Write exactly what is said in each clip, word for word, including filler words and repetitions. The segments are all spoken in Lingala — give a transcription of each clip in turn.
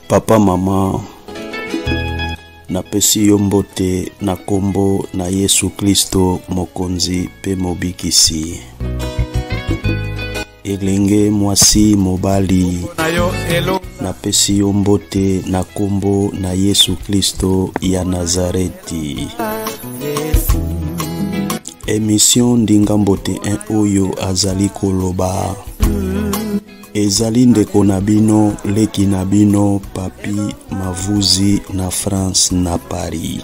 Papa mama napesi yo mbote na kombo na Yesu Kristo mokonzi pe mobikisi. Elenge mwasi mobali napesi yo mbote na kombo na Yesu Kristo ya Nazareti. Émission ndinga mbote un oyo azali koloba ezali ndeko na bino leki na bino papi mavuzi na France na Paris.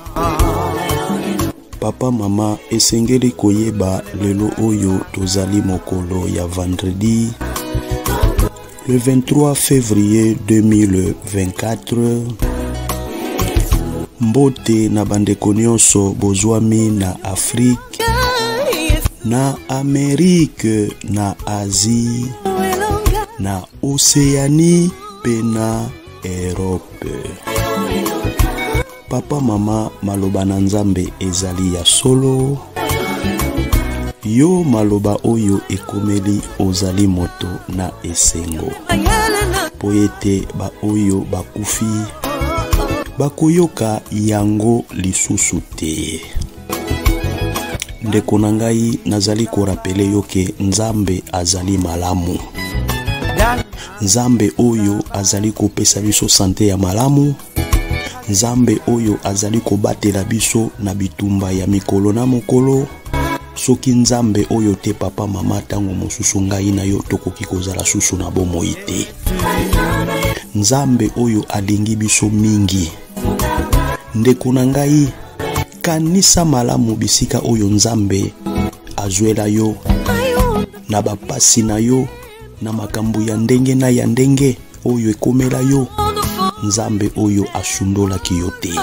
Papa mama esengeli koyeba lelo oyo tozali mokolo ya vendredi le vingt-trois février deux mille vingt-quatre. Mbote na bandeko nyonso bozwami na Afrique, na Amerique, na Asie, na Océanie pe na Europe. Papa mama maloba na Nzambe ezali ya solo. Yo maloba oyo ekomeli ozali moto na esengo. Poete ba oyo bakufi bakoyoka yango lisusu te. Ndeko na ngai nazali ko rapele yoke Nzambe azali malamu. Nzambe oyo azali kopesa biso sante ya malamu. Nzambe oyo azali kobatela biso na bitumba ya mikolo na mokolo. Soki Nzambe oyo te papa mama tango mosusu ngai na yo tokoki kozala susu na bomoi te. Nzambe oyo alingi biso mingi. Ndeko na ngai kanisa malamu bisika oyo Nzambe azwela yo na bapasi na yo na makambo ya ndenge na ya ndenge oyo ekomela yo. Nzambe oyo asundola kiyote.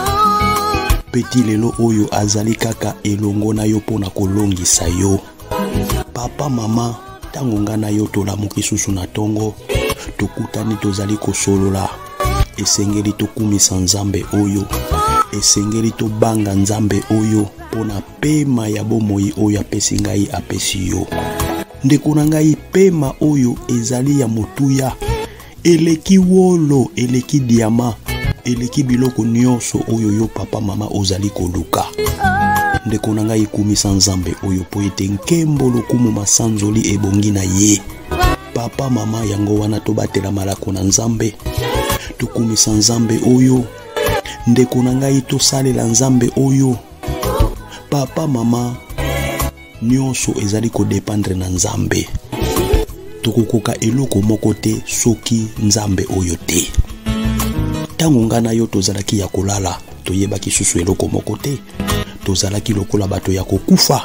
Peti lelo oyo azali kaka elongo na yo pona kolongisa yo. Papa mama tango nga na yo tolamuki susu na tongo tokutani tozali kosolola. Esengeli tokumisa Nzambe oyo. Esengeli to banga Nzambe oyo pona pema ya bomoi oyo apesi ngai apesi yo. Ndeko na ngai pema oyo ezali ya motuya. Eleki wolo, eleki diama, eleki biloko nyonso oyo yo papa mama ozali koluka. Ndeko na ngai kumisa Nzambe oyo po ete nkembo lokumu masanzoli ebongi na ye. Papa mama yango wana tobatela malako na Nzambe. Tukumisa Nzambe oyo. Ndeko na ngai tosalela Nzambe oyo. Papa mama nyonso ezali ko dépendre na Nzambe. Tokokoka eloko moko te soki Nzambe oyo te. Tango ngana yo tozalaki ya kolala toyebaki susu eloko moko te. Tozalaki lokola bato ya kokufa.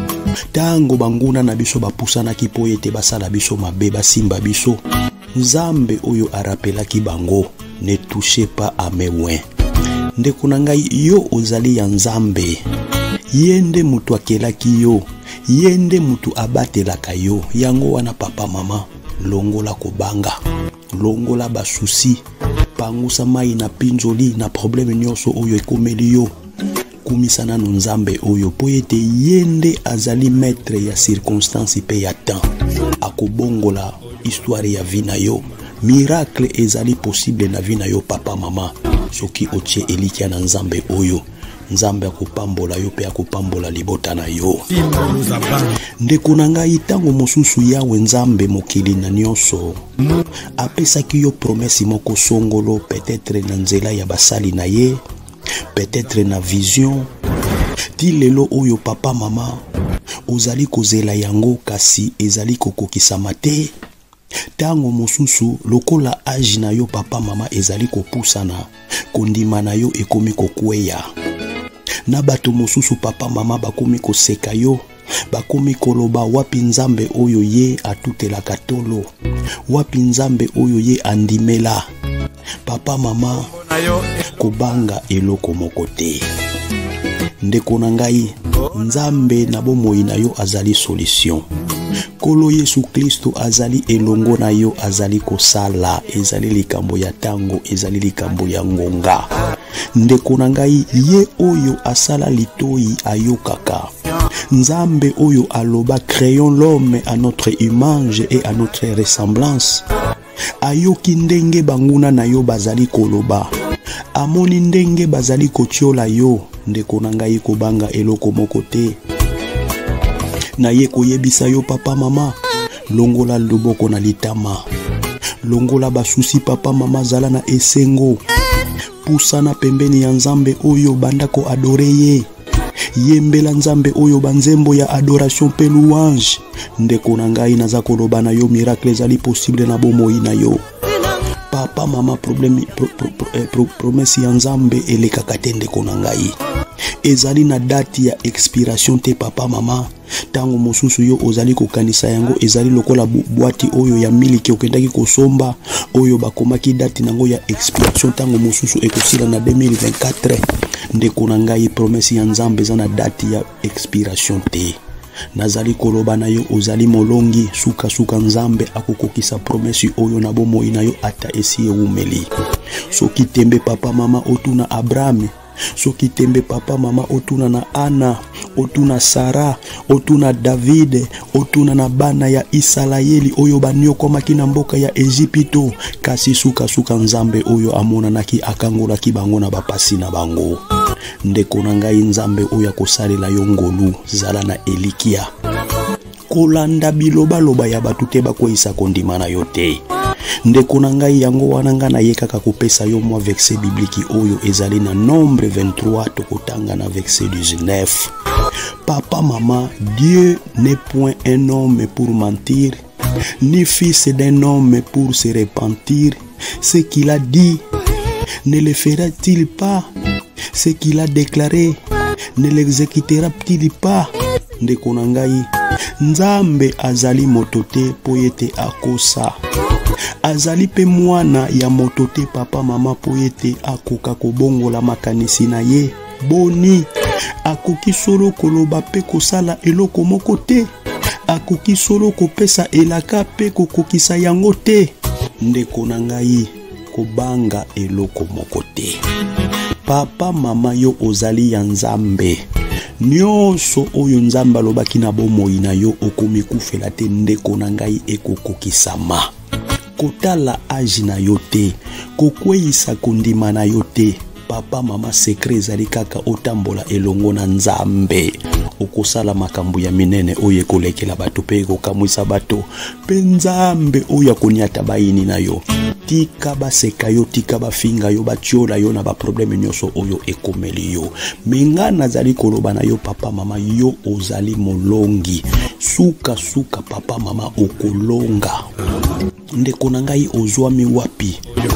Tango banguna na biso bapusanaki po ete basala biso mabe basimba biso, Nzambe oyo arapelaki bango ne touchez pas à mes oins. Ndeko na ngai yo ozali ya Nzambe. Yende mutu akelaki yo, yende mutu abatelaka yo. Yango wana papa mama longola kobanga, longola basusi, pangusa mai na pinzoli na probleme nyonso oyo ekomeli yo. Kumisa nanu Nzambe oyo po ete yende azali maître ya circonstance pe ya temps. Akobongola histoire ya vina yo. Miracle ezali possible na vina yo papa mama soki otie elikia na Nzambe oyo. Nzambe akopambola yo pe akopambola libota na yo. Ndeko na ngai tango mosusu yawe Nzambe mokili na nyonso apesaki yo promesi moko songolo, peut-être na nzela ya basali na ye, peut-être na vision. Ti lelo oyo papa mama ozali kozela yango kasi ezali kokokisama te. Tango mosusu lokola age na yo papa mama ezali kopusana, kondima na yo ekomi kokweya. Na bato mosusu papa mama bakomi koseka yo, bakomi koloba wapi Nzambe oyo ye atutela katolo, wapi Nzambe oyo ye andimela. Papa mama kobanga eloko moko te. Ndeko na ngai Nzambe na bomoi na yo azali solution. Kolo Yesu Kristo azali elongo na yo, azali kosala, ezali likambo ya tango, ezali likambo ya ngonga. Ndeko na ngai, ye oyo asala litoi ayokaka. Nzambe oyo aloba créons l'homme à notre image et à notre ressemblance. Ayoki ndenge banguna na yo bazali koloba. Amoni ndenge bazali kotiola yo. Ndeko na ngai kobanga eloko moko te. Na ye koyebisa yo papa mama, longola loboko na litama. Longola basusi papa mama zala na esengo. Pusana pembeni ya Nzambe oyo bandako adore ye. Yembela Nzambe oyo banzembo ya adoration pe louange. Ndeko na ngai naza koloba na yo miracle ezali possible na bomoi na yo. Papa mama problème pro, pro, pro, eh, pro, promesse ya Nzambe elekaka te ndeko na ngai. Ezali na date ya expiration te papa mama. Tango mosusu yo ozali kokanisa yango ezali lokola boîte oyo ya miliki okendaki kosomba oyo bakomaki date nango ya expiration tango mosusu ekosila na deux mille vingt-quatre. Ndeko na ngai promesse ya Nzambe eza na date ya expiration te. Nazali koloba na yo ozali molongi suka suka Nzambe akokokisa promesse oyo na bomoi na yo ata esi eumeli. Soki tembe papa mama otuna Abraham, soki tembe papa mama otuna na Ana, otuna Sara, otuna David, otuna na bana ya Isalaeli oyo banyo komaki na mboka ya Egypto, kasi suka suka Nzambe oyo amonanaki akangolaki bango na bapasi na bango. Ndeko na ngai Nzambe oyo akosalela yo ngolu zala na elikia. Kolanda biloba loba ya batu te bakoyisa kondima na yo te. Ndeko na ngai yango wana nga na ye kaka kopesa yo mwa verset biblique oyo ezali na Nombre vingt-trois tokotanga na verset dix-neuf. Papa mama, Dieu n'est point un homme pour mentir, ni fils d'un homme pour se repentir. Ce qu'il a dit, ne le fera-t-il pas? Ce qu'il a déclaré, ne l'exécutera-t-il pas? Ndeko na ngai, Nzambe azali motote po yete akosa. Azali pe mwana ya motote papa mama po yete akoka kobongola makanisi na ye. Boni, akoki solo koloba pe kosala eloko moko te. Akoki solo kopesa elaka pe kokokisa yango te. Ndeko na ngai, kobanga eloko moko te. Papa mama yo ozali ya Nzambe. Nyonso oyo Nzambe alobaki na bomoi na yo okomi kufela te ndeko na ngai ekokokisama. Kotala age na yo te, kokweyisa kondima na yo te. Papa mama secret ezali kaka otambola elongo na Nzambe. Okosala makambo ya minene oyo ekolekela bato pe ekokamwisa bato. Pe Nzambe oyo akoniata bayini na yo. Tika baseka yo, tika bafinga yo, batiola yo na ba problème nyonso oyo ekomeli yo. Menga nazali koloba na yo papa mama yo ozali molongi. Suka suka papa mama okolonga. Ndeko na ngai ozwami wapi?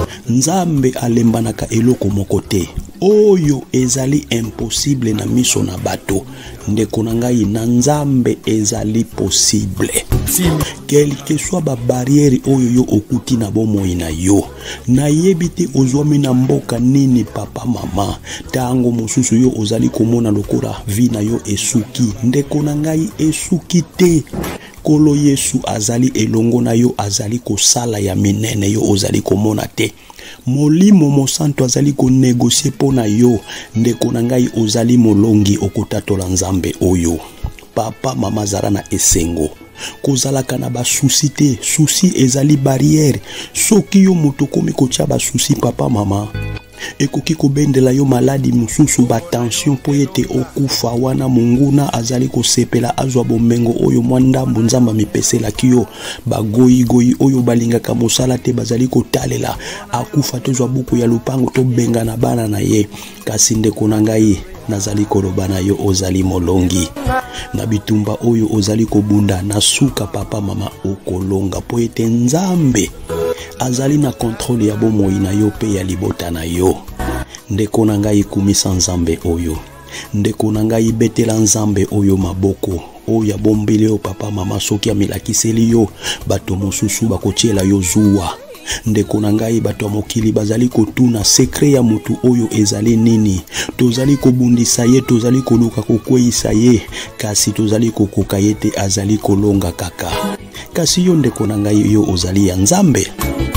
Nzambe alembanaka eloko moko te. Oyo ezali impossible na miso na bato. Ndeko na ngai na Nzambe ezali possible. Quel que soit ba barrière oyo yo okuti na bomoi na yo. Na yebite ozwami na mboka nini papa mama. Tango mosusu yo ozali komona lokola vi na yo esuki. Ndeko na ngai esuki te. Kolo Yesu azali elongo na yo azali kosala ya minene yo ozali komona te. Molimo mosanto azali ko négocier pona yo. Ndeko na ngai ozali molongi okotatola Nzambe oyo. Papa mama zara na esengo. Kozalaka na ba souci te, souci ezali barrière. Soki yo moto komi kotia ba souci papa mama. Ekoki kobendela yo maladi mususu ba tension po yete okufa wana munguna azali kosepela azwa bomengo oyo mwandambu Nzamba mipesela kiyo bagoyi goyi oyo balingaka mosala te bazali kotalela akufa tozwa buku ya lupango to benga na bana na ye. Kasi ndeko na ngai nazali koloba na yo ozali molongi. Na bitumba oyo ozali kobunda na suka papa mama okolonga po ete Nzambe azali na contrôle ya bomoi na yo pe ya libota na yo. Ndeko na ngai kumisa Nzambe oyo. Ndeko na ngai betela Nzambe oyo maboko. Oya bombele yo papa mama soki amilakiseli yo bato mosusu bakotiela yo zuwa. ndeko na ngai bato ya mokili bazali kotuna sekre ya mutu oyo ezali nini. Tozali kobundisa ye, tozali koluka kokweyisa ye, kasi tozali kokoka ye te azali kolonga kaka. Kasi yo ndeko na ngai yo ozali ya Nzambe.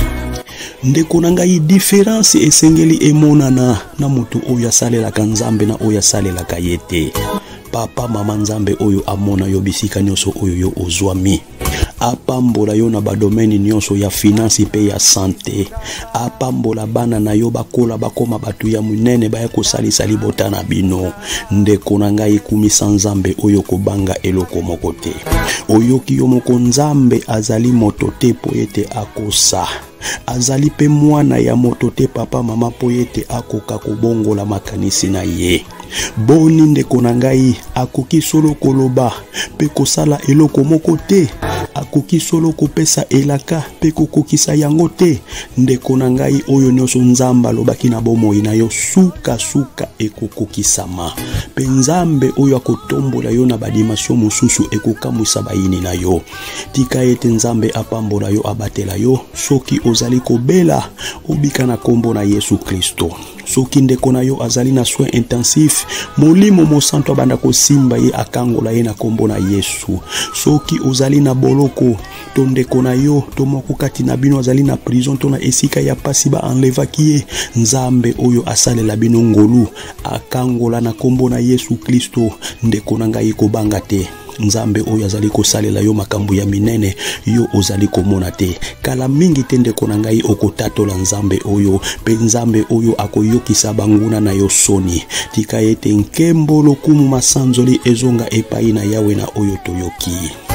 Ndeko na ngai différence esengeli emonana na mutu oyo asalelaka Nzambe na oyo asalelaka ye te. Papa mama Nzambe oyo amona yo bisika nyonso oyo yo ozwami. Apambola yo na badomeni nyonso ya finance pe ya santé. Apambola bana na yo bakola bakoma batu ya munene baya kosalisa libota na bino. Ndeko na ngai kumisa Nzambe oyo kobanga eloko moko te. Oyoki yo moko Nzambe azali moto te po ete akosa. Azali pe mwana ya moto te papa mama po ete akoka kobongola makanisi na ye. Boni ndeko na ngai akoki solo koloba pe kosala eloko moko te. Akoki solo kopesa elaka pe kokokisa yango te. Ndeko na ngai oyo nyonso Nzamba lobaki na bomoi na yo suka suka ekokokisama. Pe Nzambe oyo akotombola yo na badimasio mosusu ekokamwisa bayini na yo. Tika ete Nzambe apambola yo abatela yo soki ozali kobela obika na kombo na Yesu Kristo. Soki ndeko na yo azali na soin intensif, molimo mosanto abanda kosimba ye akangola ye na kombo na Yesu. Soki ozali na boloko, to ndeko na yo to moko kati na bino azali na prison to na esika ya pasi ba enlevaki ye, Nzambe oyo asalela bino ngolu akangola na kombo na Yesu Kristo. Ndeko na ngai kobanga te. Nzambe oyo azali kosalela yo makambo ya minene yo ozali komona te. Kala mingi te ndeko na ngai okotatola Nzambe oyo, pe Nzambe oyo akoyokisa banguna na yo soni. Tika ete nkembo lokumu masanzoli ezonga epai na yawe na oyo toyoki.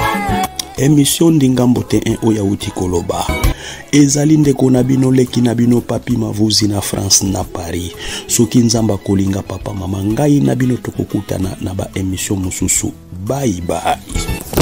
Emission Ndingambo te un oya uti koloba. Ezali ndeko na bino leki na bino papi mavuzi na France na Paris. Soki Nzamba kolinga papa mama ngai na bino tokokutana na ba emission mususu. Bye bye.